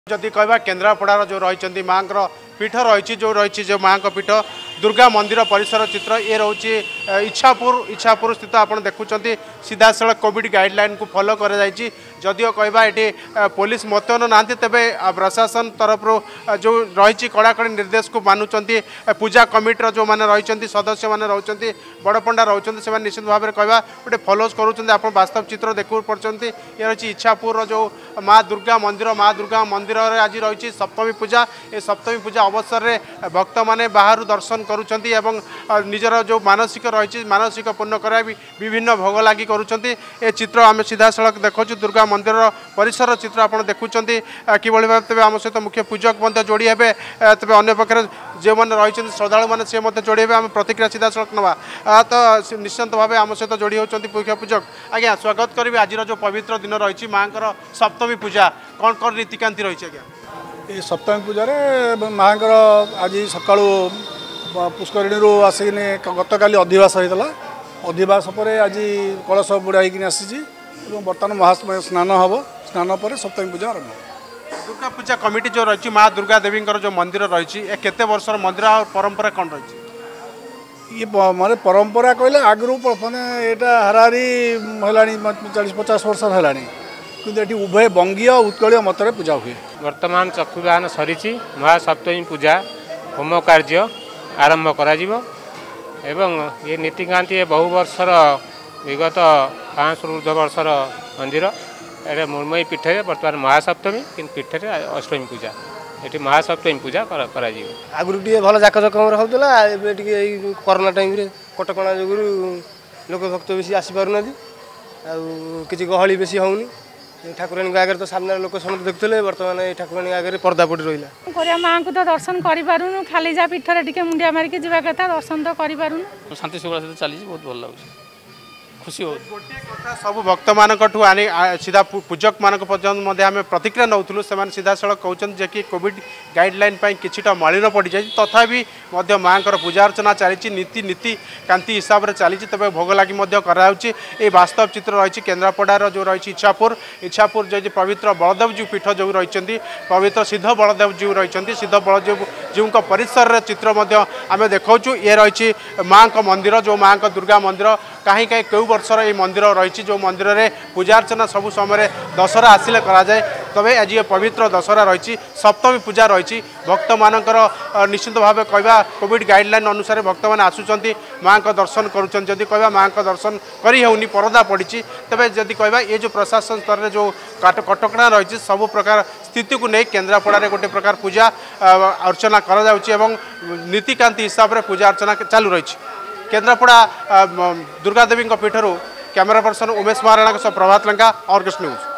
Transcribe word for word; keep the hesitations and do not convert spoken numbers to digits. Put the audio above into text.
जदि कहवा केन्द्रापड़ार जो रही माँ पीठ रही जो रही जो माँ पीठ दुर्गा मंदिर परिसर चित्र ये रोचे इच्छापुर इच्छापुर स्थित आप देखुं सीधा साल कोविड गाइडलाइन को फॉलो कर जदिओ कहवा ये पुलिस मतयन ना तेरे प्रशासन तरफ जो रही कड़ाकड़ी निर्देश को मानुंट पूजा कमिटर जो मैंने रही सदस्य मैंने रोचे बड़पंडा रोचे से निश्चित भाव में कहवा गोटे फॉलोज कर वास्तव चित्र देखु पड़ते ये रही इच्छापुर जो माँ दुर्गा मंदिर माँ दुर्गा मंदिर आज रही सप्तमी पूजा ये सप्तमी पूजा अवसर में भक्त मैंने बाहर दर्शन करुँच निजर जो मानसिक रही मानसिक पूर्ण करा विभिन्न भोग लगी करुँच ए चित्र आम सीधा सड़क देखु दुर्गा मंदिर परिसर चित्र आप देखुं कि भाव तेज आम सहित मुख्य पूजक जोड़ी हे तेज अन्य पक्षे जो मैंने रही श्रद्धा मैंने सी जोड़ी हे आम प्रतिक्रिया सीधा सड़क ना तो निश्चित भाव आम सहित जोड़ी होती मुख्य पूजक आज्ञा स्वागत करी आज जो पवित्र दिन रही माँ सप्तमी पूजा कौन कौन रीतिकांति रही आज्ञा ये सप्तमी पूजा माँ आज सका पुष्करिणी आसिक गत काली अधिवास होता अधिवास पर आज कलश बुड़ाई आसी बर्तमान महा स्नान हम स्नान पर सप्तमी पूजा आरंभ दुर्गा पूजा कमिटी जो रही माँ दुर्गा देवी जो मंदिर रही केते वर्ष मंदिर और परंपरा कौन रही ये माने परंपरा कहले आगु मैंने यहाँ हाराहारी है चालीस पचास वर्ष है कि उभय बंगीय उत्कल मत पूजा हुए वर्तमान चक्षुदान सरी महासप्तमी पूजा होम कार्य आरंभ करा एवं ये नीतिकांति बहु वर्षर विगत पाँच ऊर्ध वर्षर मंदिर ये मृण्मयी पीठ बर्तमान महासप्तमी कि पीठ अष्टमी पूजा ये महासप्तमी पूजा आगुरी टे भल जाकजकम होता है कोरोना टाइम कटकणा जो लोक भक्त बेसी आसीपार कि गहली बेसी होनी ठाकुराणी आगे तो सामने लोक समस्त देखुले बर्तमान ठाकुराणी आगे पर्दा पड़ी रहा माँ को तो दर्शन करूँ खाली जा पीठर टे मुंडिया मारिक जावा कथा दर्शन तो करूँ शांति शुभ्र सहित चली बहुत भल लगे खुशी हो गोटे कथा सब भक्त मानू आनी सीधा पूजक मान पर्यटन आम प्रतिक्रिया नौलु से सीधा सड़क कहते कि कोविड गाइडलाइन किछिटा मलिन पड़ जाए तथापि माँ पूजा अर्चना चली नीति नीति कांति हिसाब से चली तेज भोग लगी कराऊँच वास्तव चित्र रही केन्द्रापड़ार जो रही इच्छापुर इच्छापुर जो पवित्र बलदेव जीव पीठ जो रही पवित्र सिद्ध बलदेव जीव रही सिद्ध बलदेव जीव परिसर चित्र आम देखा ये रही माँ मंदिर जो माँ दुर्गा मंदिर कहीं कहीं कौ वर्षर ये मंदिर रही जो मंदिर में पूजा अर्चना सब समय दशहरा आसिले कराए तबे आज ये पवित्र दशहरा रही सप्तमी पूजा रही भक्त मानकर निश्चित भाव कहवा कोविड गाइडलाइन अनुसार भक्त मैंने आसुँच माँ का दर्शन करुँच जदि कहवा माँ का दर्शन करनी पर्दा पड़ी तेरे जदि कहवा ये जो प्रशासन स्तर में जो कटकणा रही सब प्रकार स्थिति को नहीं केन्द्रापड़ा गोटे प्रकार पूजा अर्चना कर नीतिकांति हिसाब से पूजा अर्चना चालू रही केन्द्रापड़ा दुर्गा देवी पीठर camera person Umesh Maharana Prabhat Lanka Argus news.